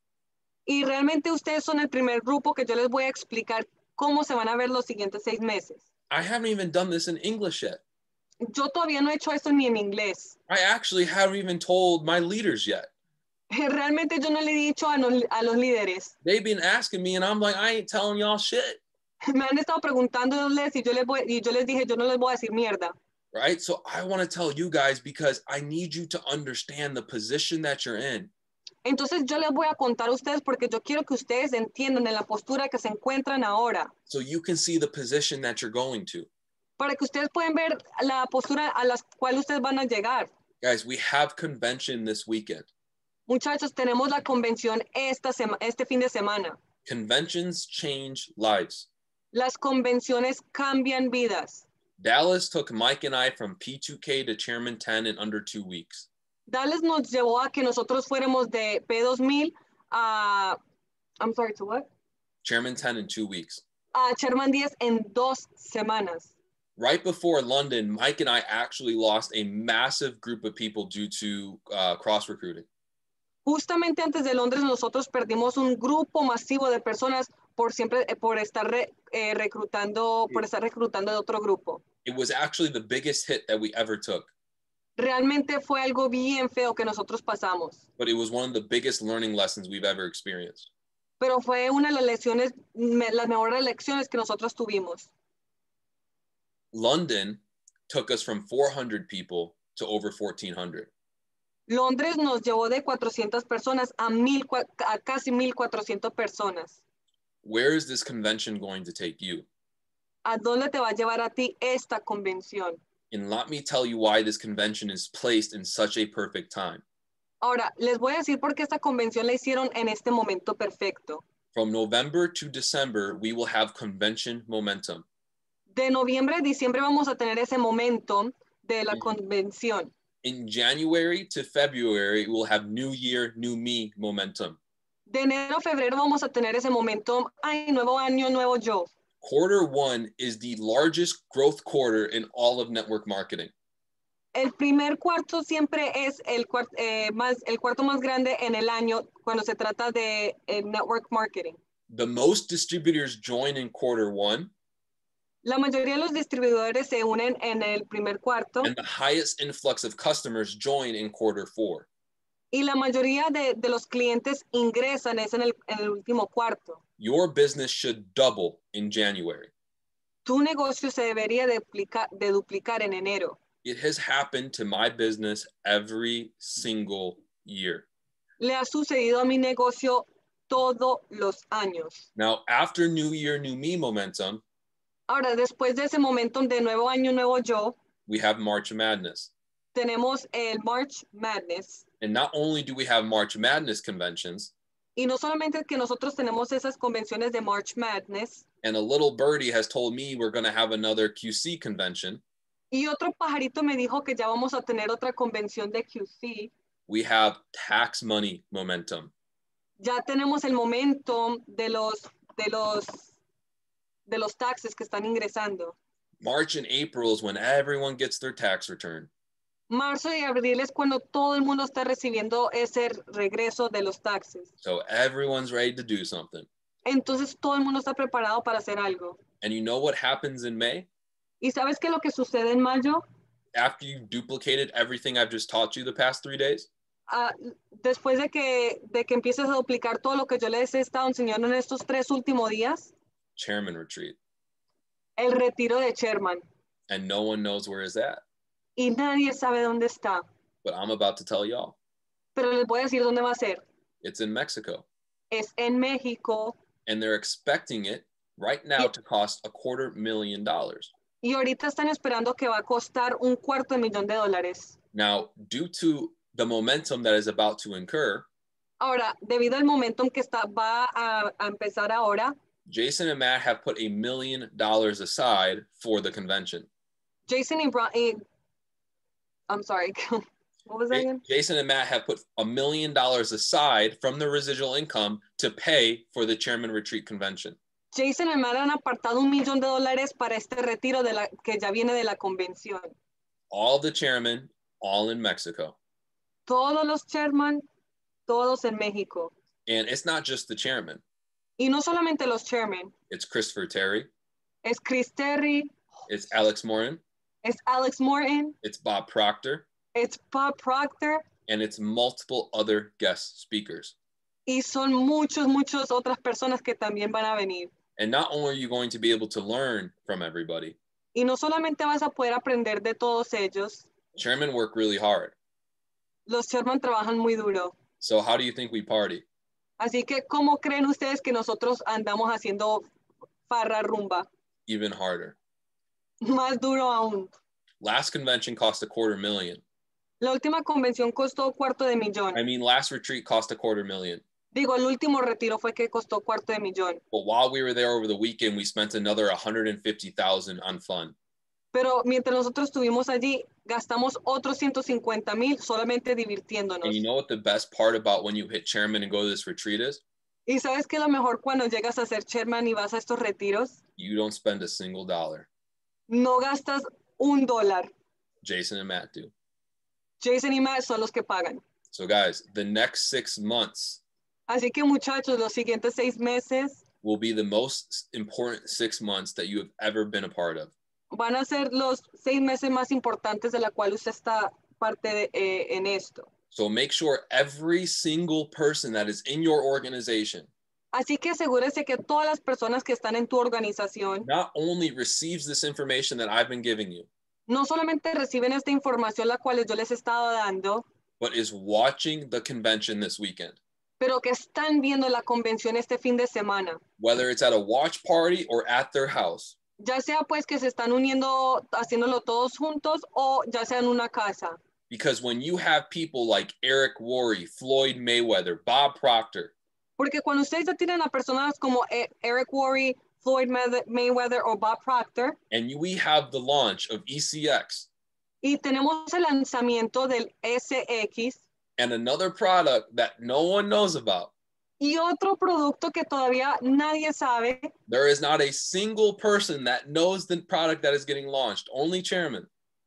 Y realmente ustedes son el primer grupo que yo les voy a explicar cómo se van a ver los siguientes 6 meses. I haven't even done this in English yet. Yo todavía no he hecho esto ni en inglés. I actually haven't even told my leaders yet. Realmente yo no le he dicho a los líderes. They've been asking me and I'm like, I ain't telling y'all shit. Me han estado preguntándoles y yo les dije, yo no les voy a decir mierda. Right? So I want to tell you guys because I need you to understand the position that you're in. Entonces yo les voy a contar a ustedes porque yo quiero que ustedes entiendan en la postura que se encuentran ahora. So you can see the position that you're going to. Para que ustedes puedan ver la postura a la cual ustedes van a llegar. Guys, we have convention this weekend. Muchachos, tenemos la convención este fin de semana. Conventions change lives. Las convenciones cambian vidas. Dallas took Mike and I from P2K to Chairman 10 in under 2 weeks. Dallas nos llevó a que nosotros fuéramos de P2000 a, I'm sorry, to what? Chairman 10 in 2 weeks. A Chairman 10 en 2 semanas. Right before London, Mike and I actually lost a massive group of people due to cross recruiting. Justamente antes de Londres nosotros perdimos un grupo masivo de personas por estar reclutando de otro grupo. It was actually the biggest hit that we ever took. Realmente fue algo bien feo que nosotros pasamos. But it was one of the biggest learning lessons we've ever experienced. Pero fue una de las mejores lecciones que nosotros tuvimos. London took us from 400 people to over 1,400. Londres nos llevó de 400 personas a casi 1,400 personas. Where is this convention going to take you? ¿A dónde te va a llevar a ti esta convención? And let me tell you why this convention is placed in such a perfect time. Ahora, les voy a decir por qué esta convención la hicieron en este momento perfecto. From November to December, we will have convention momentum. De noviembre a diciembre vamos a tener ese momento de la convención. In January to February, we'll have New Year, New Me momentum. De enero a febrero vamos a tener ese momento, ay, nuevo año, nuevo yo. Quarter one is the largest growth quarter in all of network marketing. El primer cuarto siempre es el cuarto más grande en el año cuando se trata de network marketing. The most distributors join in quarter one. La mayoría de los distribuidores se unen en el primer cuarto. And the highest influx of customers join in quarter four. Y la mayoría de los clientes ingresan es en el último cuarto. Your business should double in January. Tu negocio se debería de duplicar en enero. It has happened to my business every single year. Le ha sucedido a mi negocio todos los años. Now, after New Year, New Me momentum, ahora después de ese momento de nuevo año, nuevo yo, we have March Madness. Tenemos el March Madness. And not only do we have March Madness conventions, y no solamente que nosotros tenemos esas convenciones de March Madness, and a little birdie has told me we're going to have another QC convention. Y otro pajarito me dijo que ya vamos a tener otra convención de QC. We have tax money momentum. Ya tenemos el momento de los taxes que están ingresando. March and April is when everyone gets their tax return. Marzo y abril es cuando todo el mundo está recibiendo ese regreso de los taxes. So everyone's ready to do something. Entonces todo el mundo está preparado para hacer algo. And you know what happens in May? ¿Y sabes qué es lo que sucede en mayo? After you've duplicated everything I've just taught you the past 3 days? Después de que empieces a duplicar todo lo que yo les he estado enseñando en estos 3 últimos días. Chairman retreat. El retiro de Chairman. And no one knows where is that. Y nadie sabe dónde está. But I'm about to tell y'all. Pero les voy a decir dónde va a ser. It's in Mexico. Es en México. And they're expecting it right now to cost $250,000. Y ahorita están esperando que va a costar $250,000. Now, due to the momentum that is about to incur, ahora, debido al momentum que va a empezar ahora, Jason and Matt have put $1 million aside for the convention. Jason and I'm sorry, what was that again? Jason and Matt have put $1 million aside from the residual income to pay for the Chairman Retreat Convention. Jason y Matt han apartado $1 million para este retiro que ya viene de la convención. All the chairmen, all in Mexico. Todos los chairman, todos en México. And it's not just the chairman. Y no solamente los chairman. It's Christopher Terry. Es Chris Terry. It's Alex Morton. Es Alex Morton. It's Bob Proctor. It's Bob Proctor. And it's multiple other guest speakers. Y son muchas otras personas que también van a venir. And not only are you going to be able to learn from everybody. Y no solamente vas a poder aprender de todos ellos. Chairmen work really hard. Los chairman trabajan muy duro. So how do you think we party? Así que, ¿cómo creen ustedes que nosotros andamos haciendo farra rumba? Even harder. Más duro aún. Last convention cost $250,000. La última convención costó $250,000. I mean, last retreat cost $250,000. Digo, el último retiro fue que costó $250,000. But while we were there over the weekend, we spent another $150,000 on fun. Pero mientras nosotros estuvimos allí, gastamos otros $150,000 solamente divirtiéndonos. And you know what the best part about when you hit chairman and go to this retreat is? ¿Y sabes qué es lo mejor cuando llegas a ser chairman y vas a estos retiros? You don't spend a single dollar. No gastas $1. Jason and Matt do. Jason y Matt son los que pagan. So guys, the next 6 months Así que muchachos, los siguientes 6 meses will be the most important 6 months that you have ever been a part of. Van a ser los 6 meses más importantes de la cual usted está parte en esto. So make sure every single person that is in your organization Así que asegúrese que todas las personas que están en tu organización not only receives this information that I've been giving you, no solamente reciben esta información la cual yo les he estado dando, but is watching the convention this weekend. pero que están viendo la convención este fin de semana. Whether it's at a watch party or at their house. ya sea pues que se están uniendo, haciéndolo todos juntos o ya sea en una casa. Because when you have people like Eric Worre, Floyd Mayweather, Bob Proctor, Porque cuando ustedes ya tienen a personas como Eric Worre, Floyd Mayweather o Bob Proctor, and we have the launch of ECX y tenemos el lanzamiento del SX and another product that no one knows about, y otro producto que todavía nadie sabe, there is not a single person that knows the product that is getting launched, only chairman.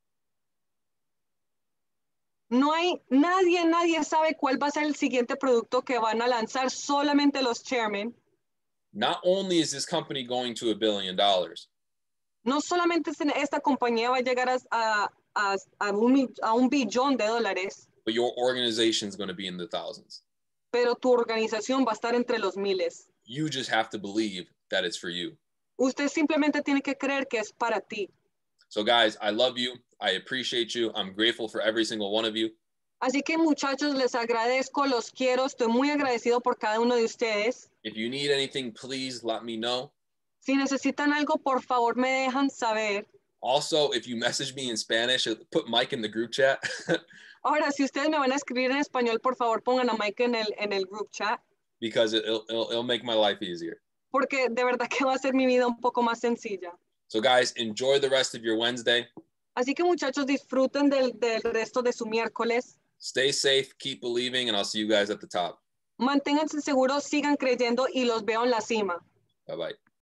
no hay nadie sabe cuál va a ser el siguiente producto que van a lanzar, solamente los chairmen. Not only is this company going to $1 billion, No solamente esta compañía va a llegar a un billón de dólares, but your organization is going to be in the thousands. pero tu organización va a estar entre los miles. You just have to believe that it's for you. Usted simplemente tiene que creer que es para ti. So guys, I love you. I appreciate you. I'm grateful for every single one of you. Así que muchachos, les agradezco, los quiero, estoy muy agradecido por cada uno de ustedes. If you need anything, please let me know. Si necesitan algo, por favor me dejan saber. Also, if you message me in Spanish, put Mike in the group chat. Ahora, si ustedes me van a escribir en español, por favor pongan a Mike en el group chat. Because it'll make my life easier. Porque de verdad que va a ser mi vida un poco más sencilla. So guys, enjoy the rest of your Wednesday. Así que muchachos, disfruten del resto de su miércoles. Stay safe, keep believing, and I'll see you guys at the top. Manténganse seguros, sigan creyendo y los veo en la cima. Bye-bye.